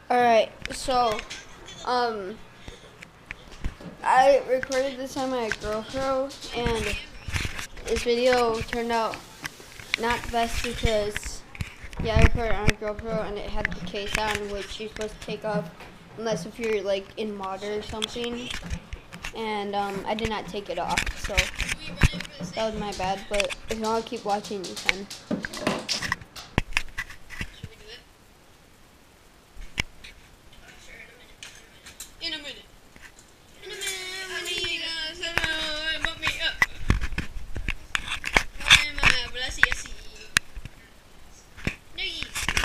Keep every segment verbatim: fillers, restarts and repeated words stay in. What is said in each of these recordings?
Alright, so, um, I recorded this on my GoPro, and this video turned out not the best because, yeah, I recorded it on a GoPro, and it had the case on, which you're supposed to take off unless if you're, like, in water or something, and, um, I did not take it off, so that was my bad, but if you want to keep watching, you can. In a minute. In a minute, when you guys hello, bump me up. Why am I blessy, I see. No, ye.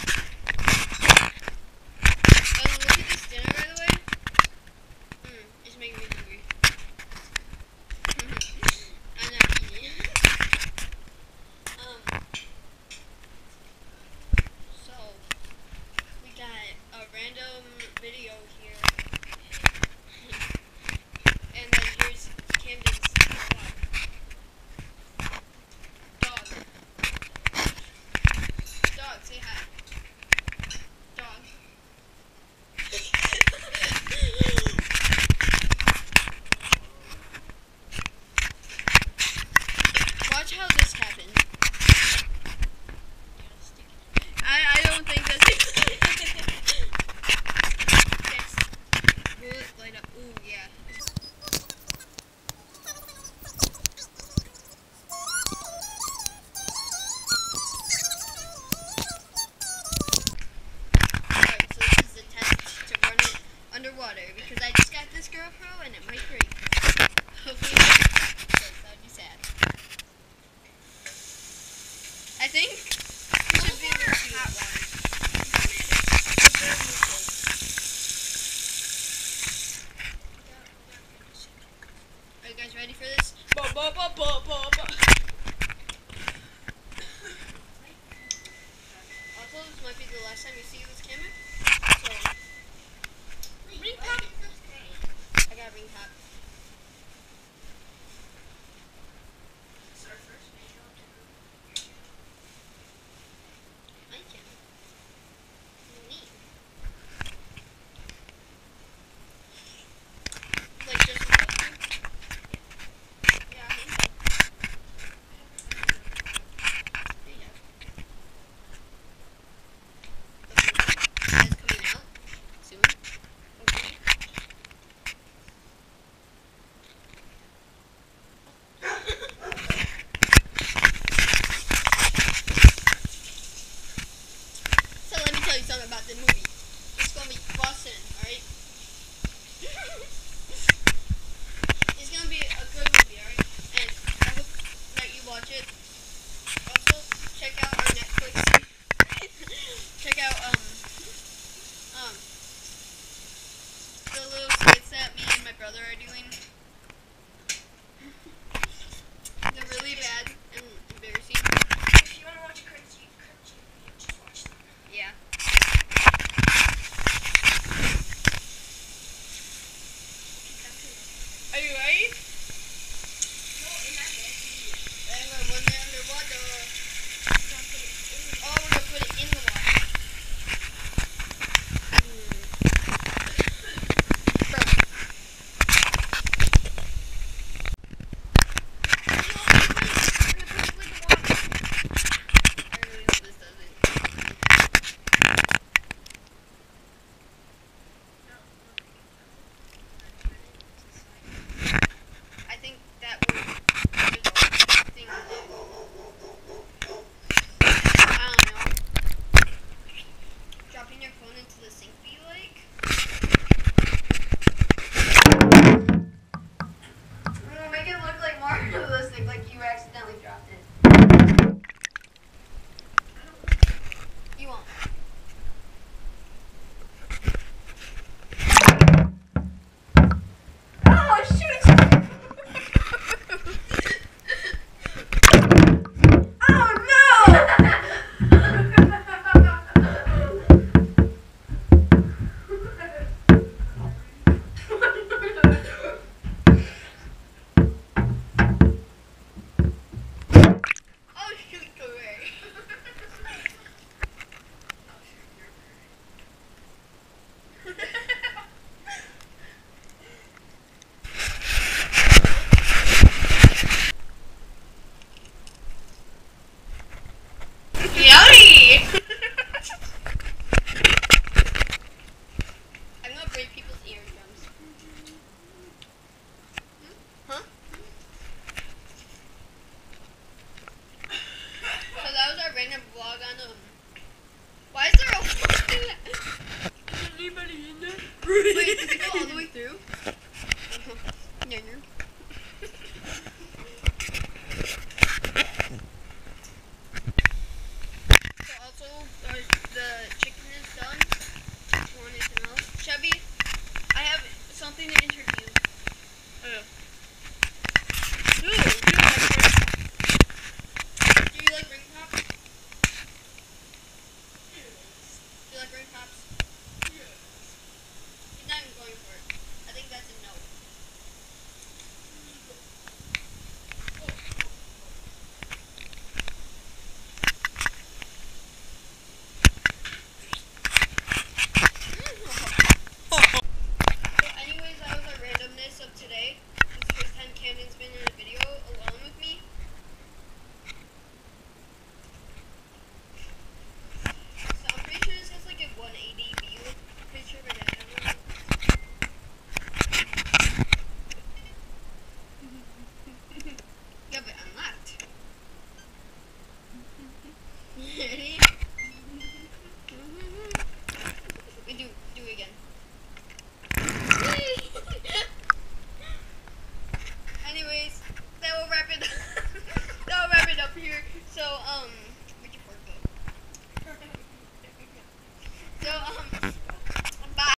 Oh, look at this dinner, by the way. Hmm, it's making me hungry. I'm not eating. um, so, we got a random video here. And then here's Camden's dog. Dog. Dog, say hi. Dog. Watch how this happens. I, I don't think that's it. Yes. Will it light up? Ooh, yeah. Underwater because I just got this GoPro and it might break. Hopefully not, because that would be sad. I think we should be able to see hot water. Are you guys ready for this? Ba, ba, ba, ba, ba, ba. Also, this might be the last time you see this camera. So ring pop. I got a ring pop. Start first. I can. Neat. Like just walking. Yeah. There you go. It's coming out soon. Okay. So let me tell you something about the movie. It's gonna be bussin', alright? It's gonna be a good movie, alright? And I hope that you watch it. Also, check out our Netflix. Check out, um, um, the little skits that me and my brother are doing. They're really bad and embarrassing. If you want to watch a cringy, cringy video, just watch them. Yeah. Are you ready? No, in that bed. And we're when they're underwater. Oh, we're gonna put it in the water. I really hope this doesn't. I think that will do the thing with it. I don't know. Dropping your phone into the sink be like? We'll make it look like more realistic, like you accidentally dropped it. You won't. Oh, shoot! Oh, no! Wait, does it go all the way through?